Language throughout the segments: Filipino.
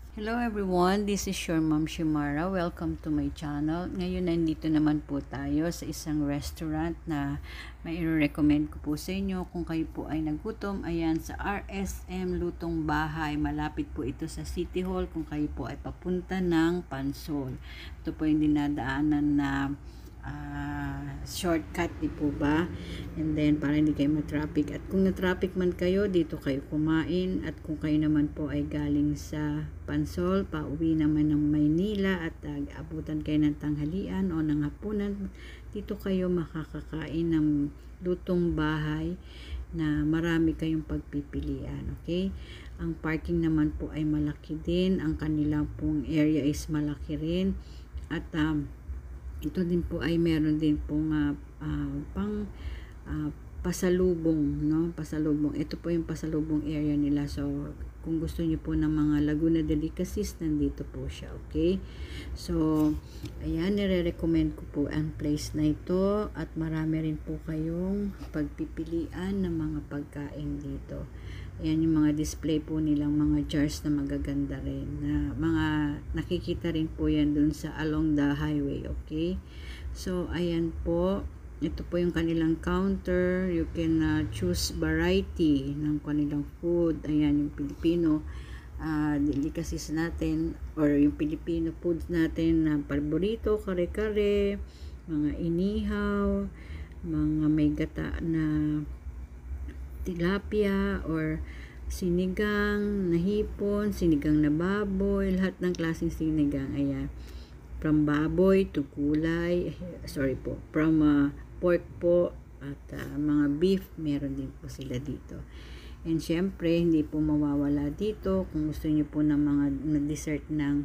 Hello everyone, this is your Mom Shimara. Welcome to my channel. Ngayon nandito naman po tayo sa isang restaurant na may recommend ko po sa inyo kung kayo po ay nagutom. Ayan, sa RSM Lutong Bahay. Malapit po ito sa City Hall kung kayo po ay papunta ng Pansol. Ito po yung dinadaanan na shortcut, di po ba? And then para hindi kayo ma-traffic, at kung na-traffic man kayo, dito kayo kumain. At kung kayo naman po ay galing sa Pansol, pauwi naman ng Maynila at abutan kayo ng tanghalian o ng hapunan, dito kayo makakakain ng lutong bahay na marami kayong pagpipilian. Okay, ang parking naman po ay malaki din, ang kanilang pong area is malaki rin, at ito din po ay meron din pong pang pasalubong, no? Pasalubong. Ito po yung pasalubong area nila. So, kung gusto niyo po ng mga Laguna delicacies, nandito po siya, okay? So, ayan, nire-recommend ko po ang place na ito at marami rin po kayong pagpipilian ng mga pagkain dito. Ayan yung mga display po nilang mga jars na magaganda rin. Na mga nakikita rin po yan dun sa along the highway, okay? So, ayan po. Ito po yung kanilang counter. You can choose variety ng kanilang food. Ayan yung Filipino delicacies natin or yung Filipino foods natin na paborito, kare-kare, mga inihaw, mga may gata na tilapia or sinigang na hipon, sinigang na baboy, lahat ng klaseng sinigang. Ayan, from baboy to gulay, from pork po, at mga beef, meron din po sila dito. And syempre, hindi po mawawala dito kung gusto niyo po ng mga dessert ng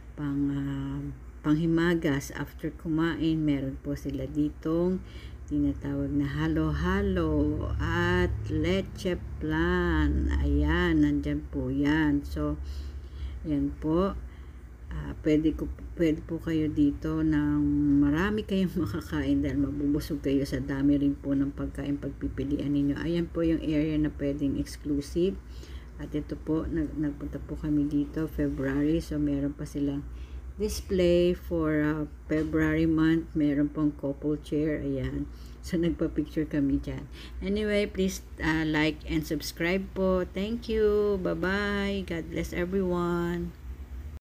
panghimagas after kumain, meron po sila ditong tinatawag na halo-halo at leche plan. Ayan, nandyan po yan. So, yan po. Pwede po kayo dito ng marami kayong makakain dahil mabubusog kayo sa dami rin po ng pagkain pagpipilian ninyo. Ayan po yung area na pwedeng exclusive. At ito po, nagpunta po kami dito February. So, meron pa silang display for February month. Meron pong couple chair. Ayan. So, nagpa-picture kami dyan. Anyway, please like and subscribe po. Thank you. Bye-bye. God bless everyone.